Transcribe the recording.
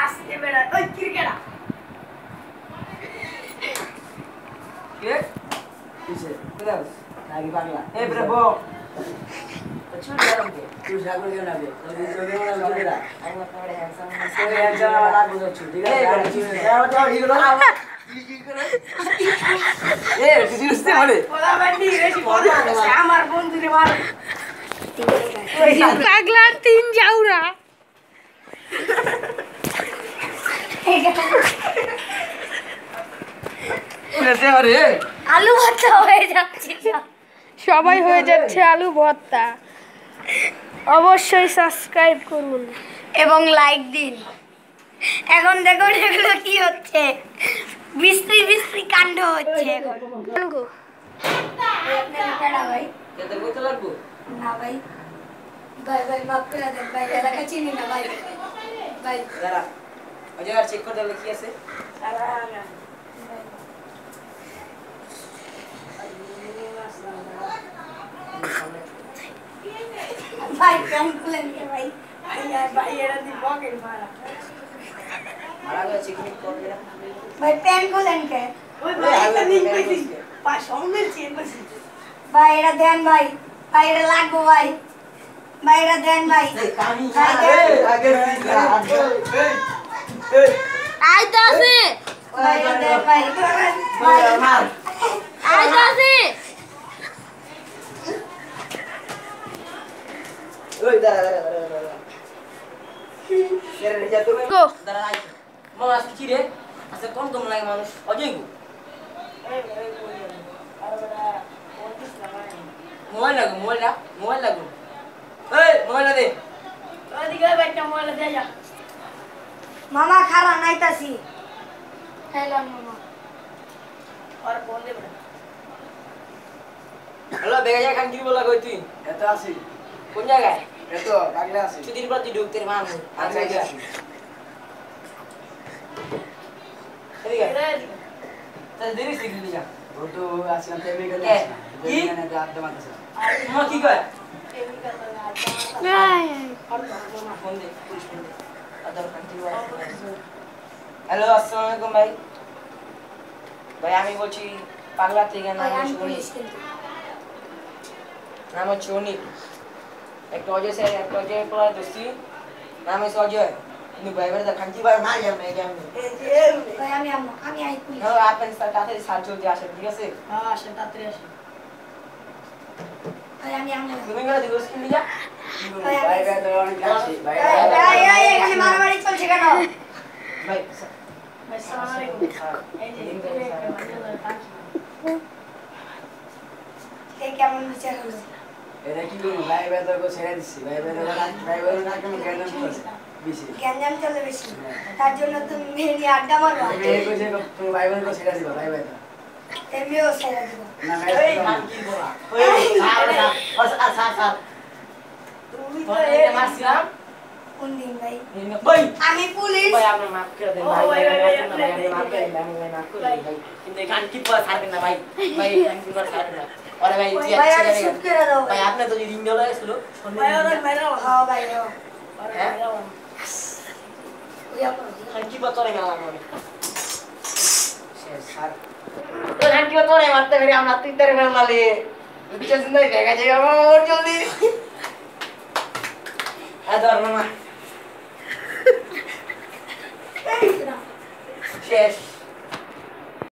আজকে বেড়া ওই ক্রিকেটার কে কিসে দাও নাকি পাগলা এ ব্রাভো চুল গরম কে তুই সাগর কেন নাবে তুই চলে না চুলেরা আই মত বড় হ্যান্ডসাম সে হ্যান্ডসাম वाला বুঝছ ঠিক আছে যাও যাও হিরো কি করে এ তুই উঠতে পারে বলা বান্ডি বেশি বড় আমার বন্ধুরে মার পাগলা তিন জাউরা আলু ভর্তা হয়ে যাচ্ছে সবাই হয়ে যাচ্ছে আলু ভর্তা অবশ্যই সাবস্ক্রাইব করুন এবং লাইক দিন। এখন দেখুন এগুলো কি হচ্ছে, বিশ্রী বিশ্রী কাণ্ড হচ্ছে এখন। ভাই না ভাই ভাই ভাই মাফ করে দেন ভাই, এলাকা চিনি না ভাই ভাই দাঁড়া ওই জায়গা চেক করে দেখলে কি আছে ভাই প্যান খুলেন কে ভাই ভাই এরা দি পকেট মারা মারা গেছে চেক করে না ভাই প্যান খুলেন কে ওই ভাই এটা নিয়ে কইছি পা সামনে চেক করছি ভাই এটা দেন ভাই, ভাই এটা লাগবো ভাই, ভাই এটা দেন ভাই ভাই দেন আগে আইতাছে ভাই এটা দেন ভাই ভাই মার আইতাছে ওই দাঁড়া এর রেজা তুমি গো দাঁড়া আই মামা আজকে কি রে আচ্ছা কম কম লাগে মানুষ অজয় গো মোবাইল লাগো এই মোবাইল দে ওদিকে বাইটা মোবাইল দে যা মামা খারা নাইতাছি হ্যালো মামা আর ফোন দে বড় হ্যালো বেগা যা খান কি বলা কই তুই এত আসি কোন জায়গায় এত পাগলা আসি তুই দিন পর তুই ঢুকতে মার আচ্ছা আচ্ছা এদিকে তাহলে দেরি শিখলি যা ও তো আসলাম ফেমি গেল কি এখানে তো আড্ডা মারতেছ মা কি কয় ফেমি গেল আড্ডা আর মামা ফোন দে পুলিশ ফোন দে আদার কান্ট্রি হ্যালো আসসালামু আলাইকুম ভাই ভাই আমি বলছি পাগলা থেকে নাম হচ্ছে অনিক একটা অজয় স্যার একটা অজয় পড়া দোস্তি নাম হচ্ছে অজয় কিন্তু ভাই বেড়ে খান্তি ভাই না যাবে ভাই আমি আই পুলিশ হ্যাঁ আপনার স্যার তাড়াতাড়ি সার্চ চলতে আসেন ঠিক আছে হ্যাঁ আসেন তাড়াতাড়ি আসেন ভাই আমি তুমি গেলে দিবস কি নিয়া ভাই ভাই তো অনেক আছে ভাই ভাই এখানে মারামারি চলছে কেন ভাই আসসালামু আলাইকুম এই যে এই কেমন বিচার হলো এটা কি করব ভাই ভাই তো ছেড়ে দিছি ভাই না কেন জ্ঞান করছে বেশি জ্ঞান চলে বেশি, তার জন্য তুমি মেয়ে নিয়ে আড্ডা মারবা এই কইছে তুমি ভাই বোন কো ছেড়ে দিবা ভাই ভাই এমনিও ছেড়ে দিব না ভাই কি বলা ওই স্যার তুমি তো এটা মারছিলাম কোন দিন ভাই ভাই আমি পুলিশ ভাই আপনি মাফ করে দেন ভাই ভাই মাফ করে দেন ভাই মাফ করে দেন ভাই কিন্তু গান কি পর ছাড়বেন না ভাই ভাই গান কি পর ছাড়বেন না আরে ভাই জি ভাই আচ্ছা আমি শুট করে দাও ভাই আপনি তো রিং দেওয়া ছিল ভাই ওরা মেরা হ্যাঁ ভাই হ্যাঁ ওই আপন গান কি পর তোরে গেলাম আমি শেষ স্যার তো গান কি পর তোরে মারতে পারি আমরা তুই তোরে মারলে বুঝছিস না দেখা যায় আমার জলদি আদর মামা শেষ